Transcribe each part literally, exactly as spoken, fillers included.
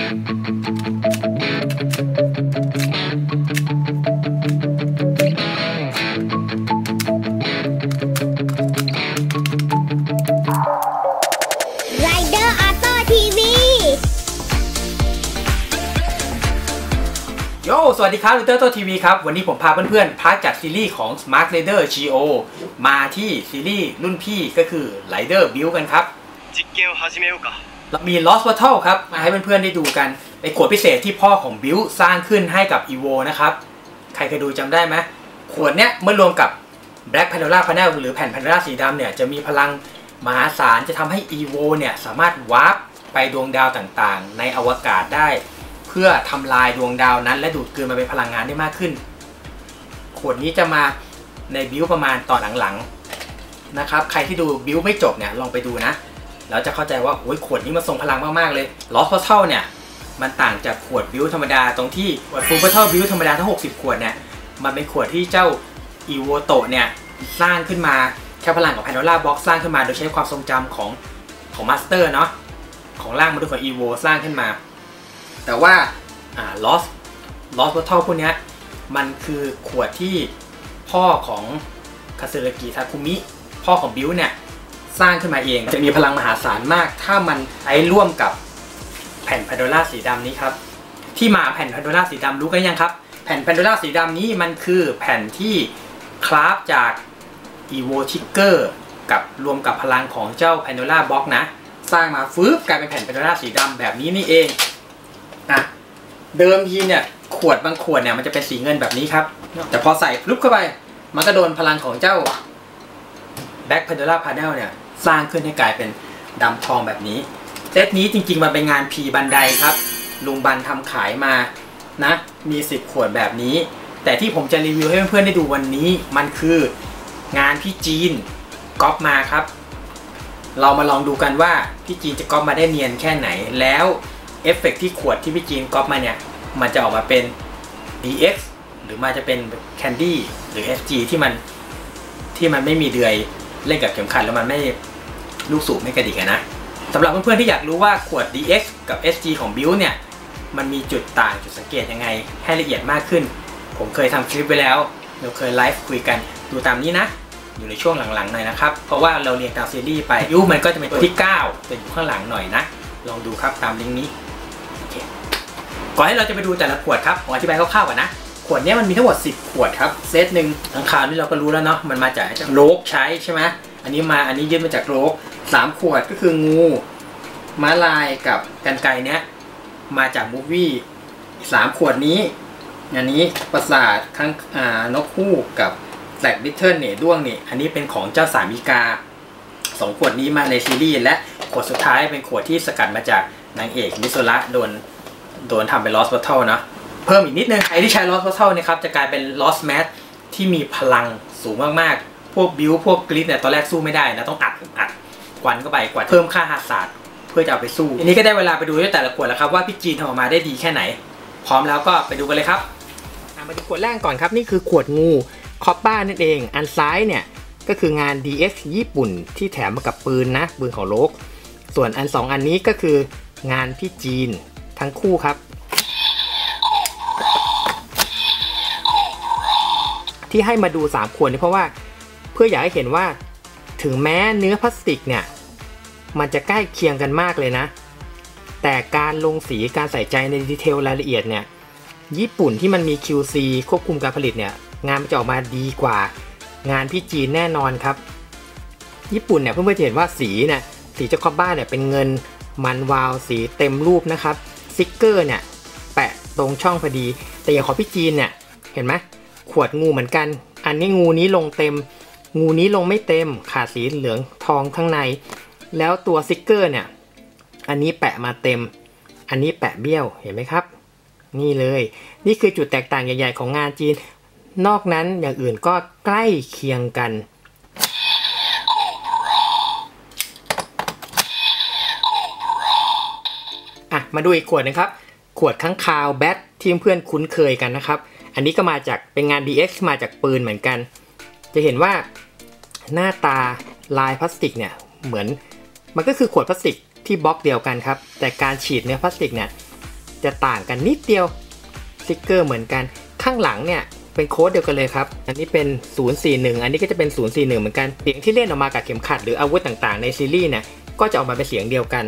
โย่สวัสดีครับลูเตอร์โตทีวีครับวันนี้ผมพาเพื่อนๆพักจากซีรีส์ของ Smart Rider จี โอ มาที่ซีรีส์รุ่นพี่ก็คือ Rider Build กันครับเรามี Lost Battle ครับมาให้เพื่อนๆได้ดูกันในขวดพิเศษที่พ่อของ Build สร้างขึ้นให้กับ Evo นะครับใครเคยดูจำได้ไหมขวดเนี้ยเมื่อรวมกับ Black Pandora Panel หรือแผ่น Pandora สีดำเนี่ยจะมีพลังมหาศาลจะทำให้ Evo เนี่ยสามารถวาร์ปไปดวงดาวต่างๆในอวกาศได้เพื่อทำลายดวงดาวนั้นและดูดกลืนมาเป็นพลังงานได้มากขึ้นขวดนี้จะมาในบิวประมาณตอนหลังๆนะครับใครที่ดูบิวไม่จบเนี่ยลองไปดูนะแล้วจะเข้าใจว่าโอ้ยขวดนี้มันทรงพลังมากๆเลย Lost Battle เนี่ยมันต่างจากขวดบิวธรรมดาตรงที่ขวด Full Battle บิวธรรมดาทั้งหกสิบขวดเนี่ยมันเป็นขวดที่เจ้า Evo โตะเนี่ยสร้างขึ้นมาแค่พลังของ Pandora Box สร้างขึ้นมาโดยใช้ความทรงจำของของ Master เนาะของร่างมนุษย์ของ Evo สร้างขึ้นมาแต่ว่าอ่า Lost Lost Battle พวกนี้มันคือขวดที่พ่อของคาซึรากิทาคุมิพ่อของบิวเนี่ยสร้างขึ้นมาเองจะมีพลังมหาศาลมากถ้ามันใช้ร่วมกับแผ่น Pandora สีดำนี้ครับที่มาแผ่น Pandora สีดำรู้กันยังครับแผ่น Pandora สีดำนี้มันคือแผ่นที่คราฟจาก Evo Trigger กับรวมกับพลังของเจ้า Pandora Box นะสร้างมาฟื้นกลายเป็นแผ่น Pandora สีดำแบบนี้นี่เองนะเดิมทีเนี่ยขวดบางขวดเนี่ยมันจะเป็นสีเงินแบบนี้ครับแต่พอใส่ฟลุปเข้าไปมันก็โดนพลังของเจ้า Black Pandora Panel เนี่ยสร้างขึ้นให้กลายเป็นดำทองแบบนี้เซตนี้จริงๆมันเป็นงานพีบันไดครับลุงบันทำขายมานะมีสิบขวดแบบนี้แต่ที่ผมจะรีวิวให้เพื่อนๆได้ดูวันนี้มันคืองานพี่จีนก๊อปมาครับเรามาลองดูกันว่าพี่จีนจะก๊อปมาได้เนียนแค่ไหนแล้วเอฟเฟกต์ที่ขวดที่พี่จีนก๊อปมาเนี่ยมันจะออกมาเป็น ดี เอ็กซ์ หรือมันจะเป็น Candy หรือ เอส จี ที่มันที่มันไม่มีเดือยเล่นกับเข็มขัดแล้วมันไม่ลูกสูบไม่กระดิกนะสำหรับเพื่อนๆที่อยากรู้ว่าขวด ดี เอ็กซ์ กับ เอส จี ของ Build เนี่ยมันมีจุดต่างจุดสังเกตยังไงให้ละเอียดมากขึ้นผมเคยทำคลิปไว้แล้วเราเคยไลฟ์คุยกันดูตามนี้นะอยู่ในช่วงหลังๆหน่อยนะครับเพราะว่าเราเรียนตามซีรีส์ไปยูมันก็จะเป็นตัวที่เก้าเป็นอยู่ข้างหลังหน่อยนะลองดูครับตามลิงก์นี้ก่อนที่เราจะไปดูแต่ละขวดครับผมอธิบายคร่าวๆก่อนนะขวดนี้มันมีทั้งหมดสิบขวดครับเซตหนึ่งทั้งคราวนี้เราก็รู้แล้วเนาะมันมาจากโรกใช้ใช่ไหมอันนี้มาอันนี้ยึดมาจากโรกสามขวดก็คืองูม้าลายกับกรรไกรเนี้ยมาจากมูฟวี่สามขวดนี้อันนี้ปราสาทข้างอ่านกฮูกกับแบล็กบิทเทิลเนี่ยด้วงเนี่ยอันนี้เป็นของเจ้าสามิกาสองขวดนี้มาในซีรีส์และขวดสุดท้ายเป็นขวดที่สกัดมาจากนางเอกมิโซระโดนโดนทำเป็น Lost Battle นะเพิ่มอีกนิดนึงใครที่ใช้ Lost Battle เนี่ยครับจะกลายเป็น Lost Match ที่มีพลังสูงมากๆพวกบิวพวกกริดเนี่ยตอนแรกสู้ไม่ได้นะต้องอัดอัดควันเข้าไปกว่าเพิ่มค่าหาศาสตร์เพื่อจะเอาไปสู้อันนี้ก็ได้เวลาไปดูด้วยแต่ละขวดแล้วครับว่าพี่จีนทำออกมาได้ดีแค่ไหนพร้อมแล้วก็ไปดูกันเลยครับมาดูขวดแรกก่อนครับนี่คือขวดงูคอปป้านั่นเองอันซ้ายเนี่ยก็คืองาน ดี เอ็กซ์ ญี่ปุ่นที่แถมมากับปืนนะปืนของโลกส่วนอันสองอันนี้ก็คืองานพี่จีนทั้งคู่ครับที่ให้มาดูสามขวดนี่เพราะว่าเพื่ออยากให้เห็นว่าถึงแม้เนื้อพลาสติกเนี่ยมันจะใกล้เคียงกันมากเลยนะแต่การลงสีการใส่ใจในดีเทลรายละเอียดเนี่ยญี่ปุ่นที่มันมี คิว ซี ควบคุมการผลิตเนี่ยงานมันจะออกมาดีกว่างานพี่จีนแน่นอนครับญี่ปุ่นเนี่ยเพื่อนๆจะเห็นว่าสีเนี่ยสีเจ้าคอบบ้าเนี่ยเป็นเงินมันวาวสีเต็มรูปนะครับสติ๊กเกอร์เนี่ยแปะตรงช่องพอดีแต่อย่างของพี่จีนเนี่ยเห็นไหมขวดงูเหมือนกันอันนี้งูนี้ลงเต็มงูนี้ลงไม่เต็มขาดสีเหลืองทองข้างในแล้วตัวสติ๊กเกอร์เนี่ยอันนี้แปะมาเต็มอันนี้แปะเบี้ยวเห็นไหมครับนี่เลยนี่คือจุดแตกต่างใหญ่ๆของงานจีนนอกนั้นอย่างอื่นก็ใกล้เคียงกันอ่ะมาดูอีกขวดนะครับขวดข้างคาวแบทที่เพื่อนคุ้นเคยกันนะครับอันนี้ก็มาจากเป็นงาน ดี เอ็กซ์ มาจากปืนเหมือนกันจะเห็นว่าหน้าตาลายพลาสติกเนี่ยเหมือนมันก็คือขวดพลาสติกที่บล็อกเดียวกันครับแต่การฉีดเนื้อพลาสติกเนี่ยจะต่างกันนิดเดียวสติ๊กเกอร์เหมือนกันข้างหลังเนี่ยเป็นโค้ดเดียวกันเลยครับอันนี้เป็นศูนย์สี่หนึ่งอันนี้ก็จะเป็นศูนย์สี่หนึ่งเหมือนกันเสียงที่เล่นออกมากับเข็มขัดหรืออาวุธต่างๆในซีรีส์เนี่ยก็จะออกมาเป็นเสียงเดียวกัน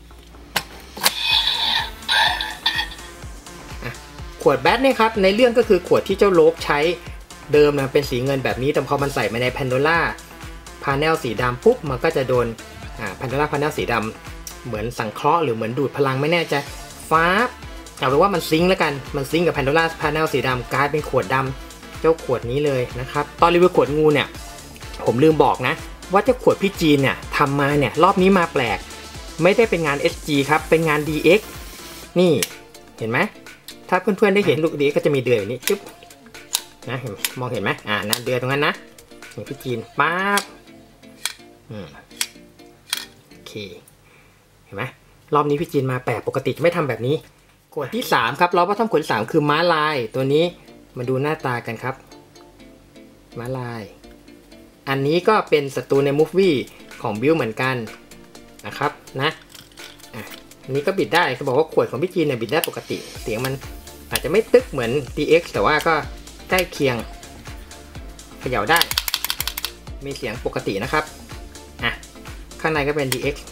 ขวดแบทเนี่ยครับในเรื่องก็คือขวดที่เจ้าโลบใช้เดิมนะเป็นสีเงินแบบนี้แต่พอมันใส่มาในแพนโดล่าพาเนลสีดำปุ๊บมันก็จะโดนอ่าแพนโดล่าพาเนลสีดำเหมือนสังเคราะห์หรือเหมือนดูดพลังไม่แน่ใจฟ้าเอาเป็นว่ามันซิงค์แล้วกันมันซิงค์กับแพนโดล่าพาเนลสีดำกลายเป็นขวดดำเจ้าขวดนี้เลยนะครับตอนรีวิวขวดงูเนี่ยผมลืมบอกนะว่าเจ้าขวดพี่จีนเนี่ยทำมาเนี่ยรอบนี้มาแปลกไม่ได้เป็นงาน เอส จี ครับเป็นงาน ดี เอ็กซ์ นี่เห็นไหมถ้าเพื่อนๆได้เห็นลูกดีก็จะมีเดือยแบบนี้จึ๊บนะมองเห็นไหมอ่านั่นเดือยตรงนั้นนะนี่พี่จีนปั๊บอืมโอเคเห็นไหมรอบนี้พี่จีนมาแปลกปกติจะไม่ทำแบบนี้ขวดที่สามครับเราว่าทำขวดที่สามคือม้าลายตัวนี้มาดูหน้าตากันครับม้าลายอันนี้ก็เป็นศัตรูในมูฟวี่ของบิลเหมือนกันนะครับนะอ่ะอันนี้ก็บิดได้เขาบอกว่าขวดของพี่จีนเนี่ยบิดได้ปกติเสียงมันอาจจะไม่ตึกเหมือน ดี เอ็กซ์ แต่ว่าก็ใกล้เคียงเขย่าได้มีเสียงปกตินะครับอ่ะข้างในก็เป็น ดี เอ็กซ์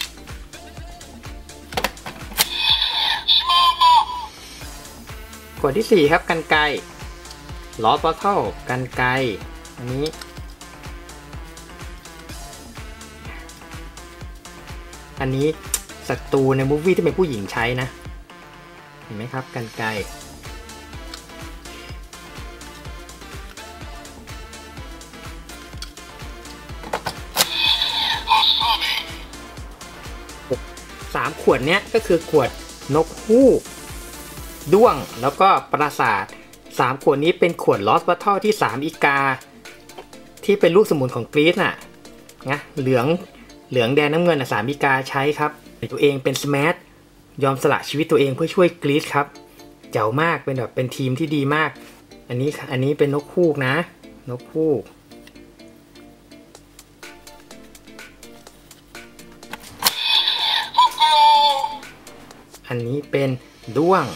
ขวดที่สี่ครับกรรไกรลอสบอทเทิลกรรไกรอันนี้อันนี้ศัตรูในมูฟวี่ที่เป็นผู้หญิงใช้นะเห็นไหมครับกรรไกรสามขวดเนี้ยก็คือขวดนกฮูกด้วงแล้วก็ปราสาทสามขวดนี้เป็นขวดลอสบัตเทิลที่สามอีกาที่เป็นลูกสมุนของกรีซน่ะนะเหลืองเหลืองแดงน้ำเงินอ่ะสามอีกาใช้ครับตัวเองเป็นสมาร์ทยอมสละชีวิตตัวเองเพื่อช่วยกรีซครับเจ๋วมากเป็นแบบเป็นทีมที่ดีมากอันนี้อันนี้เป็นนกฮูกนะนกฮูกอันนี้เป็นด้วง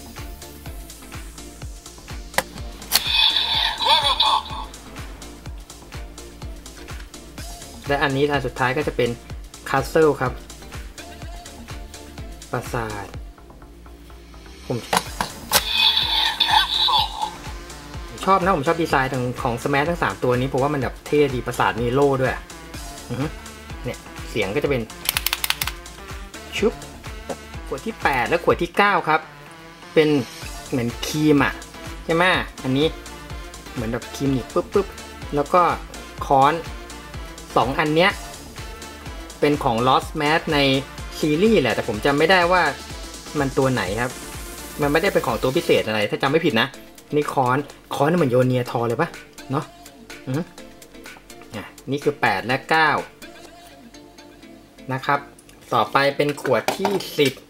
และอันนี้อันสุดท้ายก็จะเป็นคาสเซิลครับปราสาทผมชอบนะผมชอบดีไซน์ของสแมชทั้งสามตัวนี้เพราะว่ามันแบบเท่ดีปราสาทมีโล่ด้วยเนี่ยเสียงก็จะเป็นชุบขวดที่แปดและขวดที่เก้าครับเป็นเหมือนครีมอ่ะใช่ไหมอันนี้เหมือนแบบครีมหนีบปุ๊บปุ๊บแล้วก็ค้อนสองอันเนี้ยเป็นของ Lost Match ในซีรีส์แหละแต่ผมจำไม่ได้ว่ามันตัวไหนครับมันไม่ได้เป็นของตัวพิเศษอะไรถ้าจำไม่ผิดนะนี่ค้อนค้อนนี่เหมือนโยเนียทอเลยปะเนาะอืออ่ะนี่คือแปดและเก้านะครับต่อไปเป็นขวดที่สิบ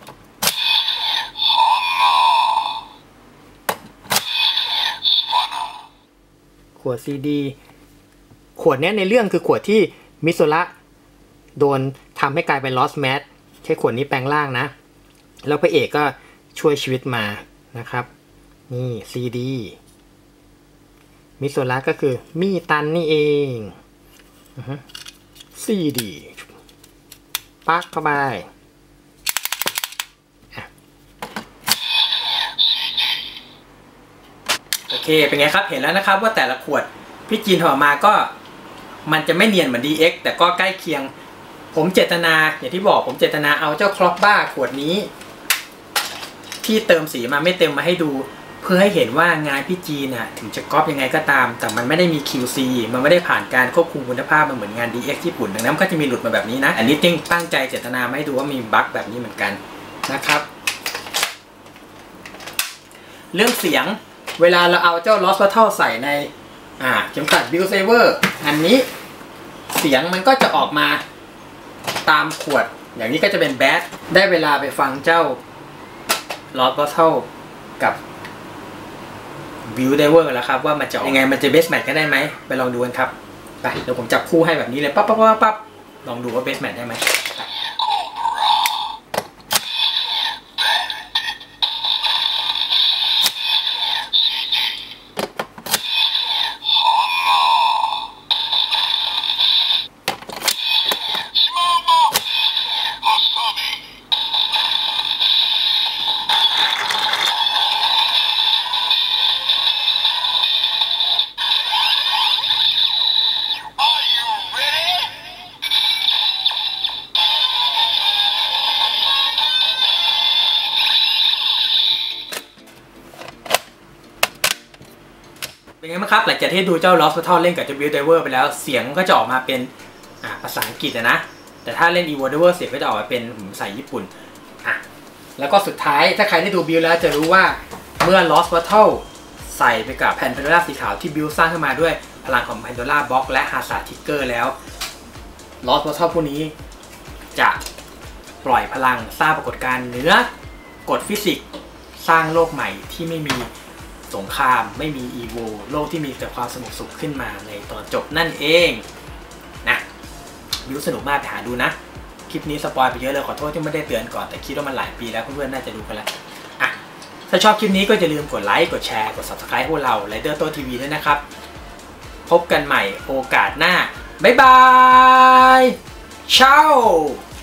ขวดซีดีขวดนี้ในเรื่องคือขวดที่มิโซระโดนทำให้กลายเป็น Lost Match ใช้ขวดนี้แปลงร่างนะแล้วพระเอกก็ช่วยชีวิตมานะครับนี่ซีดีมิโซระก็คือมีตันนี่เองซีดีปักเข้าไปโอเคเป็นไงครับเห็นแล้วนะครับว่าแต่ละขวดพี่จีนถอดมาก็มันจะไม่เนียนเหมือน ดี เอ็กซ์ แต่ก็ใกล้เคียงผมเจตนาอย่างที่บอกผมเจตนาเอาเจ้าคล็อกบ้าขวดนี้ที่เติมสีมาไม่เต็มมาให้ดูเพื่อให้เห็นว่างานพี่จีนน่ะถึงจะก๊อปยังไงก็ตามแต่มันไม่ได้มี คิว ซี มันไม่ได้ผ่านการควบคุมคุณภาพมันเหมือนงาน ดี เอ็กซ์ ญี่ปุ่นดังนั้นก็จะมีหลุดมาแบบนี้นะอันนี้ตั้งใจเจตนามาให้ดูว่ามีบั๊กแบบนี้เหมือนกันนะครับเรื่องเสียงเวลาเราเอาเจ้า Lost Battle ใส่ในอ่าเข็มขัด Build Saver อันนี้เสียงมันก็จะออกมาตามขวดอย่างนี้ก็จะเป็นแบดได้เวลาไปฟังเจ้า Lost Battle กับ Build Saver แล้วครับว่ามันจะยังไงมันจะ Best Match กันได้ไหมไปลองดูกันครับไปเดี๋ยวผมจับคู่ให้แบบนี้เลยปั๊บปั๊บปั๊บปั๊บลองดูว่า Best Match ได้ไหมเป็นไงบ้างครับหลังจากที่ดูเจ้า Lost Portal เล่นกับเจ้า Build Diver ไปแล้วเสียงก็จะออกมาเป็นภาษาอังกฤษนะแต่ถ้าเล่น Evo Diver เสียงก็จะออกมาเป็นภาษาญี่ปุ่นอ่ะแล้วก็สุดท้ายถ้าใครได้ดู Build แล้วจะรู้ว่าเมื่อ Lost Portal ใส่ไปกับแผ่น Pandora สีขาวที่ Build สร้างขึ้นมาด้วยพลังของ Pandora Box และ Hazard Trigger แล้ว Lost Portal พวกนี้จะปล่อยพลังสร้างปรากฏการณ์เหนือกฎฟิสิกส์สร้างโลกใหม่ที่ไม่มีสงครามไม่มีอีโวโลกที่มีแต่ความสนุกสุขขึ้นมาในตอนจบนั่นเองนะบิวสนุกมากไปหาดูนะคลิปนี้สปอยไปเยอะเลยขอโทษที่ไม่ได้เตือนก่อนแต่คิดว่ามันหลายปีแล้วเพื่อนๆน่าจะดูกันแล้วอ่ะถ้าชอบคลิปนี้ก็อย่าลืมกดไลค์กดแชร์กด ซับสไครบ์ พวกเรา Rider โต้ ที วี ด้วยนะครับพบกันใหม่โอกาสหน้าบ๊ายบายเช้า